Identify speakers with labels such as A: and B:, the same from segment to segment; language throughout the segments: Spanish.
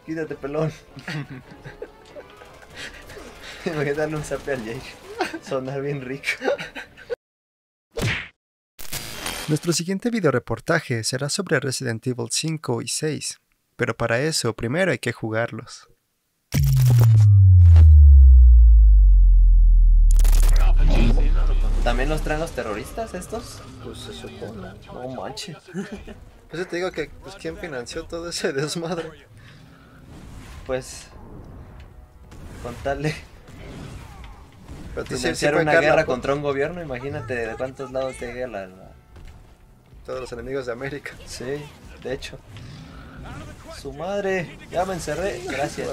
A: Quítate, pelón. Imagínate darle un zape al Jake. Sonar bien rico.
B: Nuestro siguiente videoreportaje será sobre Resident Evil 5 y 6, pero para eso primero hay que jugarlos.
A: ¿También los traen los terroristas estos?
B: Pues se supone.
A: No manches.
B: Pues te digo que, pues, ¿quién financió todo ese desmadre?
A: Pues... contarle.
B: Pero tú sí
A: Financiar
B: pueden
A: una
B: caer la
A: guerra
B: po-
A: contra un gobierno, imagínate de cuántos lados llegue
B: Todos los enemigos de América.
A: Sí, de hecho. Su madre, ya me encerré, gracias.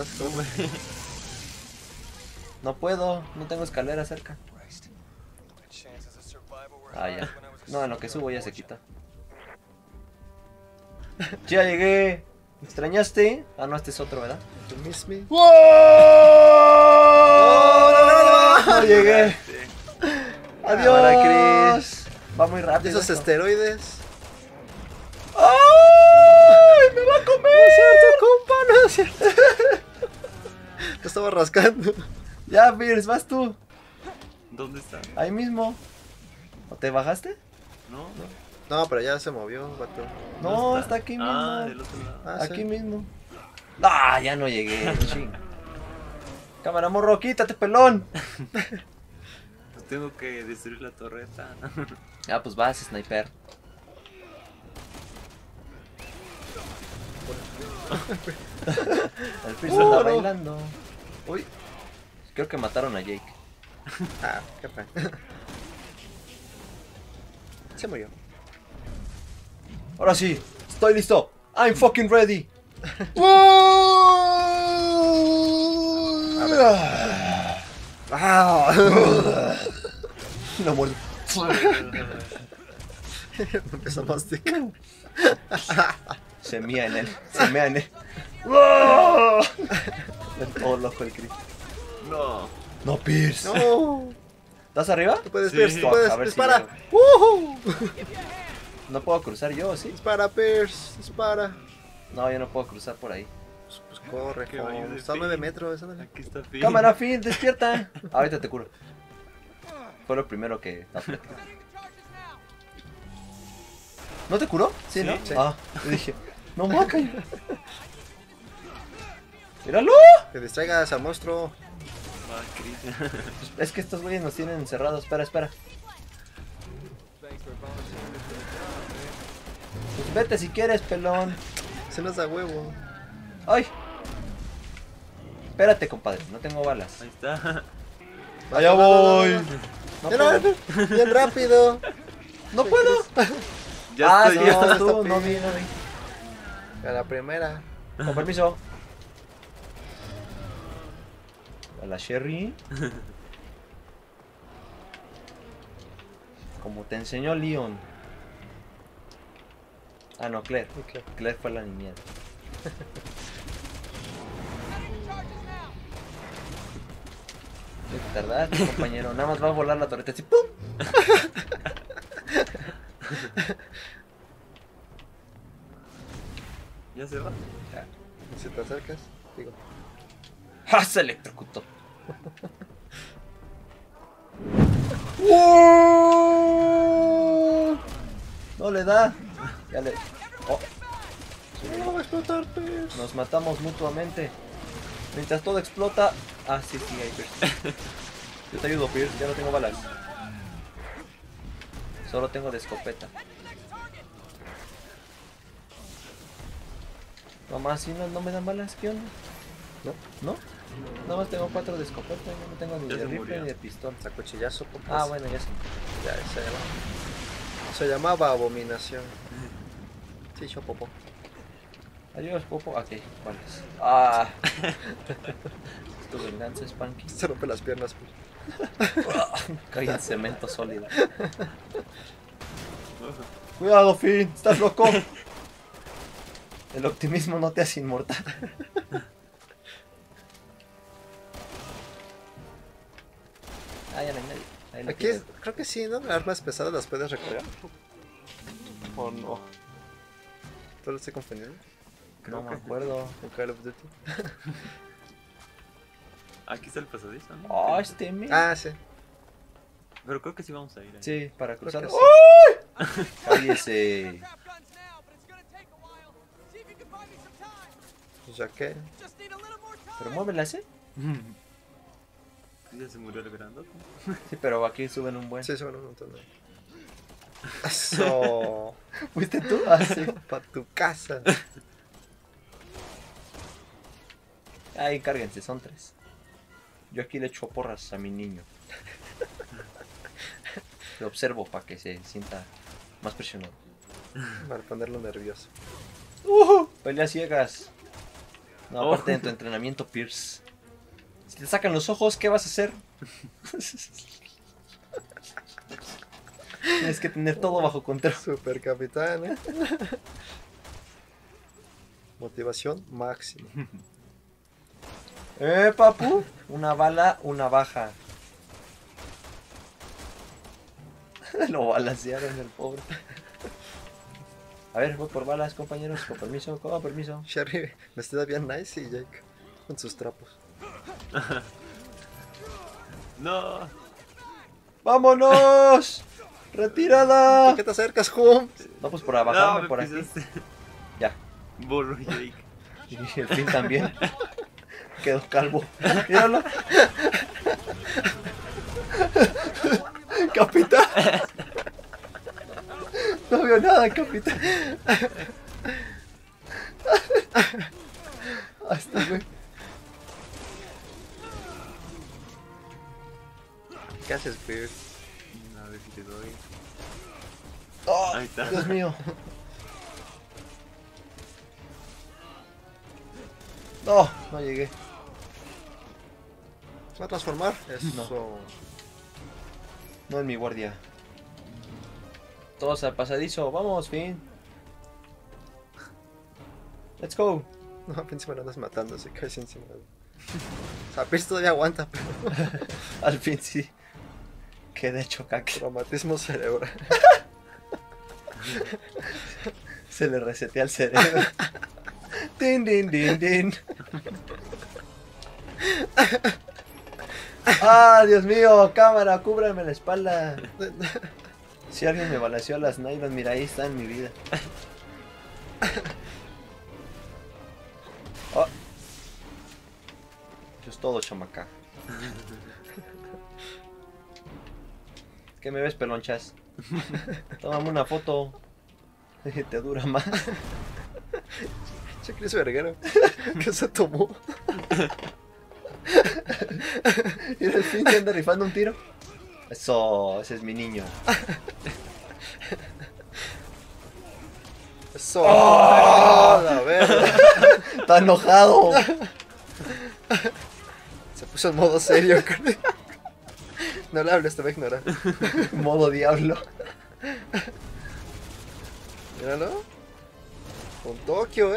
A: No puedo, no tengo escalera cerca. Ah, ya. No, en lo que subo ya se quita. Ya llegué. ¿Me extrañaste? Ah, no, este es otro, ¿verdad?
B: You miss me?
A: ¡Wow! No llegué. Adiós. Va muy rápido.
B: Esos
A: esto.
B: esteroides.
A: ¡Ay! ¡Me va a comer!
B: No es cierto, compa, no es cierto. Te estaba rascando.
A: Ya, Pierce, vas tú.
C: ¿Dónde está?
A: Ahí mismo. ¿O te bajaste?
C: No,
B: No, pero ya se movió, vato.
A: No,
C: ¿dónde
A: está aquí mismo.
C: Ah, del otro lado.
B: Ah,
A: Aquí
B: sí.
A: mismo. Ah, ya no llegué. Ching. Cámara, morro, quítate, pelón.
C: Pues tengo que destruir la torreta.
A: Ah, pues vas, sniper. El Pierce anda bailando. Uy. Creo que mataron a Jake.
B: Ah, qué pena. Se murió.
A: Ahora sí, estoy listo. I'm fucking ready. Lo muerdo.
B: Empezó a masticar.
A: Se mea en él. Se mea en él. Todo loco el Chris.
C: No.
A: No, Pierce.
B: No.
A: ¿Estás arriba?
B: Tú puedes,
C: Sí.
B: Pierce, tú
A: A
B: puedes.
A: ver si
B: Dispara.
A: llego.
B: ¡Woohoo!
A: No puedo cruzar yo, ¿sí?
B: Dispara, Pierce. Dispara.
A: No, yo no puedo cruzar por ahí.
B: Pues corre,
C: Que vaya de
B: está a
C: fin.
B: 9 metros. Ándale.
C: Aquí está Phil.
A: Cámara, Phil, despierta. Ahorita te curo. Fue lo primero que apreté. ¿No te curó? Sí,
C: Sí,
A: ¿no?
B: sí.
A: Ah, yo dije, no maca. ¡Míralo!
B: Que distraigas al monstruo.
C: Va, Chris.
A: Es que estos güeyes nos tienen encerrados. Espera, espera. Pues vete si quieres, pelón.
B: Se nos da huevo.
A: ¡Ay! Espérate, compadre, no tengo balas.
C: Ahí está.
A: ¡Allá voy! No
B: Mira,
A: puedo.
B: bien rápido.
A: ¡No puedo!
C: Ya
A: Ah,
C: estoy
A: sí,
C: yo.
A: estás tú, no vi, no vi.
B: A la primera.
A: Con permiso. A la Sherry. Como te enseñó Leon. Ah, no, Claire.
B: Ok.
A: Claire fue la niñera. ¿Qué tardaste, compañero? Nada más va a volar la torreta así. ¡Pum!
C: Ya se va.
B: Si te acercas, digo.
A: ¡Ja! Se electrocutó. No le da. Ya le. Oh,
B: No va a explotar, Pierce.
A: nos matamos mutuamente. Mientras todo explota. Ah, sí, sí, ahí, Pierce. Yo te ayudo, Pierce. Ya no tengo balas. Solo tengo de escopeta. Mamá, si no me dan balas, ¿qué onda? ¿No? ¿No? Nada más tengo 4 de escopeta. Yo no tengo ni
C: Ya
A: de
C: se
A: rifle
C: murió.
A: ni de pistola.
B: A cuchillazo, poco.
A: Ah, bueno, ya sé.
B: Ya, se llamaba Abominación. Sí, yo popo.
A: Adiós, Popo. Ok, balas. Ah. Es tu venganza, Spanky.
B: Se rompe las piernas, Pierce.
A: Caí en cemento sólido. Cuidado, Finn, estás loco. El optimismo no te hace inmortal. Ah, ya no hay nadie. Ahí lo
B: Aquí
A: tienes.
B: creo que sí, ¿no? Armas pesadas las puedes recargar. ¿O no? ¿Todo lo estoy confundiendo?
A: No me
C: que-
A: acuerdo.
B: En Call of Duty.
C: Aquí está el pasadizo, ¿no?
A: Oh, este me.
B: Ah, sí.
C: Pero creo que sí vamos a ir ahí.
A: Sí, para cruzar.
B: que
A: ¡Uy!
B: sí.
A: Cállese.
B: Pues ya que.
A: Pero muévelas, ¿eh?
C: Ya se murió el grandote.
A: Sí, pero aquí suben un buen.
B: Sí, son un montón de. Eso.
A: ¿Fuiste tú? Ah, sí.
B: Pa' tu casa.
A: Ahí, cárguense, son 3. Yo aquí le echo porras a mi niño. Lo observo para que se sienta más presionado.
B: Para ponerlo nervioso.
A: Peleas ciegas. No, aparte de tu entrenamiento, Pierce. Si te sacan los ojos, ¿qué vas a hacer? Tienes que tener todo bajo control.
B: Super capitán, ¿eh? Motivación máxima.
A: Papu. Una bala, una baja. Lo balancearon el pobre. A ver, voy por balas, compañeros. Con permiso.
B: Sherry vestida bien nice y Jake con sus trapos.
C: No.
A: ¡Vámonos! ¡Retirada!
B: ¿Por qué te acercas, Holmes?
A: No, pues por abajo,
C: me
A: por aquí.
C: pisaste.
A: Ya.
C: Borro Jake.
A: Y el fin también. Quedó calvo. Míralo. Capitán. No veo nada, capitán. Hasta güey.
B: ¿Qué haces, Beard?
C: A ver si te doy.
A: Oh,
C: Ahí está.
A: Dios mío. No, no llegué.
B: ¿Se va a transformar? Eso.
A: No en mi guardia. Todos al pasadizo. Vamos, fin. Let's go.
B: No, pensé me lo andas matando, se cae encima. O sea, Pierce todavía aguanta, pero.
A: Al fin sí. Quedé chocaque.
B: Traumatismo cerebral.
A: Se le resetea el cerebro. Din, din, din, din. ¡Ah, Dios mío! Cámara, cúbrame la espalda. Si alguien me balanceó a las nylon, mira, ahí está en mi vida. Oh. Eso es todo, chamaca. ¿Qué me ves, pelonchas? Tómame una foto. Te dura más.
B: Che, Chris Verguero. ¿Qué se tomó?
A: Y al fin se anda rifando un tiro. Eso, ese es mi niño.
B: Eso.
A: ¡Oh!
B: A ver.
A: Está enojado.
B: Se puso en modo serio. No le hables, te va a ignorar.
A: Modo diablo.
B: Míralo. Con Tokio,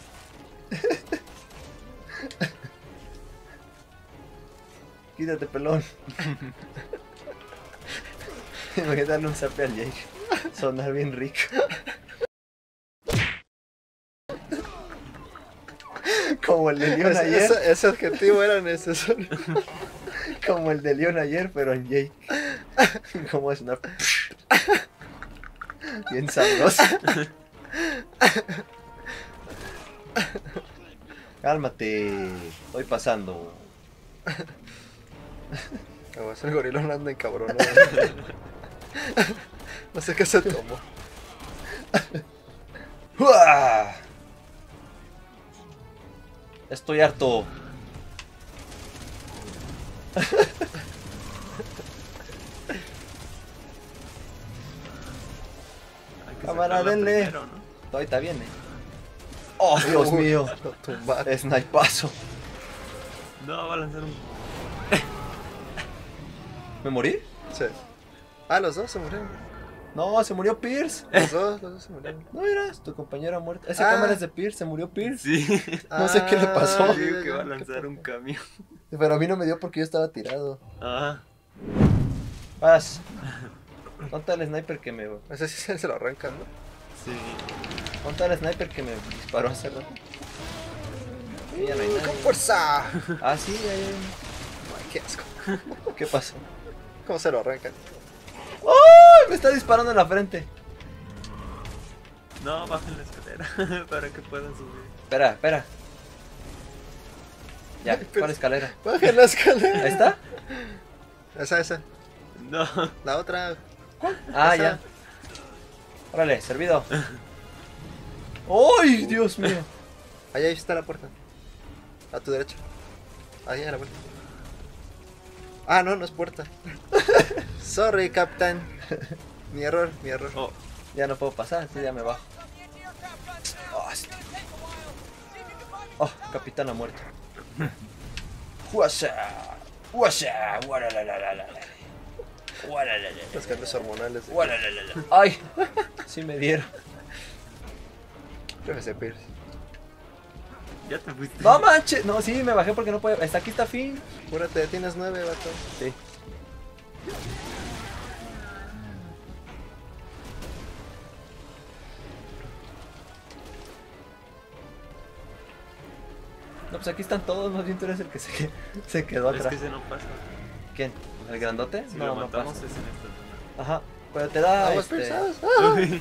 A: Quítate, pelón. Imagínate darle un zape al Jake. Sonar bien rico. Como el de Leon ayer.
B: Ese adjetivo era necesario.
A: Como el de Leon ayer, pero en Jake. Como es una... Bien sabroso. Cálmate. Estoy pasando.
B: El gorilón anda encabronado. No sé qué se tomó.
A: ¡Uah! Estoy harto.
C: Hay que
A: Cámara,
C: sacarla
A: denle.
C: primero, ¿no?
A: Ahorita viene. ¡Oh, Dios
B: Uy,
A: mío!
B: Lo tumbaron.
A: Snipazo.
C: No, va a lanzar un.
A: ¿Me morí?
B: Sí. Ah, los dos se murieron.
A: No, se murió Pierce.
B: Los dos se murieron.
A: No eras tu compañera muerta. Esa cámara es de Pierce, se murió Pierce.
C: Sí.
A: No sé qué le pasó.
B: Ah,
C: Digo
B: ya,
C: que va a
B: ya,
C: lanzar
B: ¿qué
C: un camión.
A: Pero a mí no me dio porque yo estaba tirado.
C: Ah.
A: Vas. ¿Dónde está el sniper que me...
B: Ese sí se lo arrancan, ¿no?
C: Sí.
A: ¿Dónde está el sniper que me disparó hace rato? Sí, ya no hay nadie.
B: ¡Con fuerza!
A: Ah, sí, ahí hay
B: Ay, qué asco.
A: uno. ¿Qué pasó?
B: ¿Cómo se lo arrancan?
A: ¡Ay! Me está disparando en la frente.
C: No, bajen la escalera para que puedan subir.
A: Espera, espera. Ya,
B: Ay, pero-
A: ¿cuál escalera?
B: Bajen la escalera.
A: ¿Ahí está?
B: Esa.
C: No.
B: La otra.
A: Ah,
B: Esa.
A: ya. Órale, servido. ¡Ay, Dios mío!
B: Ahí está la puerta. A tu derecha. Ahí a la puerta. Ah, no, no es puerta. Sorry, capitán. Mi error, mi error.
C: Oh,
A: Ya no puedo pasar, sí, ya me bajo. Oh, sí. Oh, capitán ha muerto. ¡Huasha! ¡Huasha! ¡Guaralalalala! ¡Guaralalalala!
B: Los cambios hormonales.
A: ¡Guaralalalala! ¡Ay! Sí me dieron.
B: Creo que se pierde.
C: ya te fuiste.
A: ¡No manches! No, sí, me bajé porque no puedo. Hasta aquí está fin.
B: Cúrate, tienes 9, vato.
A: Sí. No, pues aquí están todos, más bien tú eres el que se quedó
C: Es
A: atrás.
C: que ese no pasa.
A: ¿Quién? ¿El grandote?
C: Si
A: no,
C: lo
A: no
C: matamos
A: pasa.
C: es en esta
A: Ajá, pero te da
B: Aguas
A: este...
B: pesadas.
C: zona.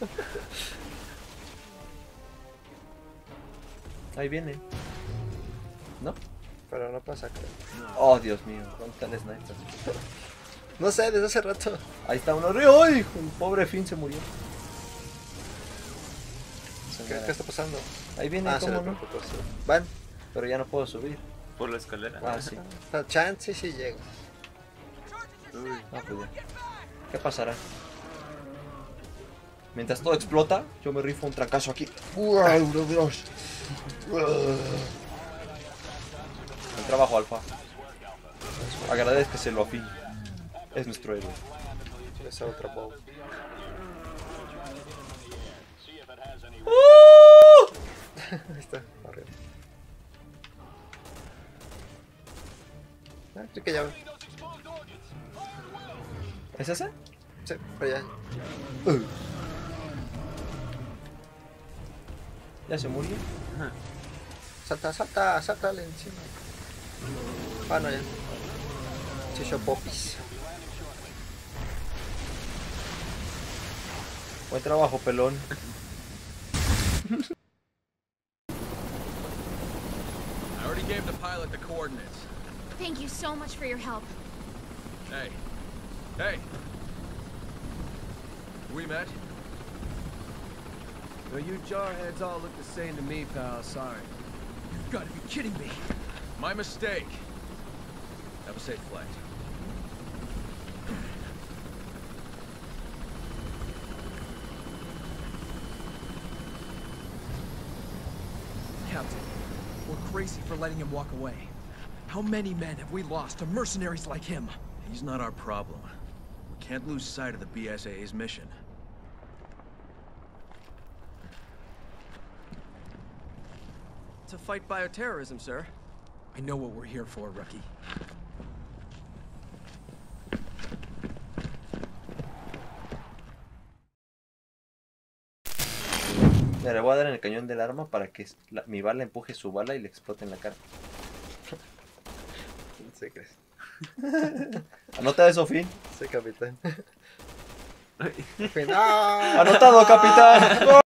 A: Ahí viene. ¿No?
B: Pero no pasa, creo.
A: Oh, Dios mío, ¿dónde está el sniper?
B: No sé, desde hace rato.
A: Ahí está uno. ¡Ay! El pobre Finn se murió.
B: ¿Qué está pasando?
A: Ahí viene,
B: Ah, se
A: ¿cómo
B: le
A: no?
B: preocupó. Van.
A: Pero ya no puedo subir.
C: Por la escalera.
A: Ah, sí.
B: La chance si llega.
C: Uy.
A: Ah, pues ya. ¿Qué pasará? Mientras todo explota, yo me rifo un trancazo aquí. ¡Uy, Dios! Buen trabajo, Alfa. Agradezcaselo a Finn. Es nuestro héroe.
B: Esa otra bow. Ahí está, arriba. Ah, sí que ya.
A: ¿Es ese?
B: Sí, para allá.
A: Ya se murió.
B: Salta, salta, saltale encima. Ah, no, ya. Chicho popis.
A: Buen trabajo, pelón.
D: I already gave the pilot the coordinates.
E: Thank you so much for your help.
D: Hey. Hey. We met?
F: Well, you jarheads all look the same to me, pal. Sorry.
D: You've got to be kidding me. My mistake. Have a safe flight.
F: Captain, we're crazy for letting him walk away. How many men have we lost to mercenaries like him?
D: He's not our problem. We can't lose sight of the BSAA's mission.
F: To fight bioterrorism, sir. I know what we're here for, rookie.
A: Mira, le voy a dar en el cañón del arma para que mi bala empuje su bala y le explote en la cara.
B: Sí, crees.
A: Anota eso, Finn.
B: Sí, capitán.
C: Ay.
B: Fin. ¡Ah!
A: Anotado, capitán.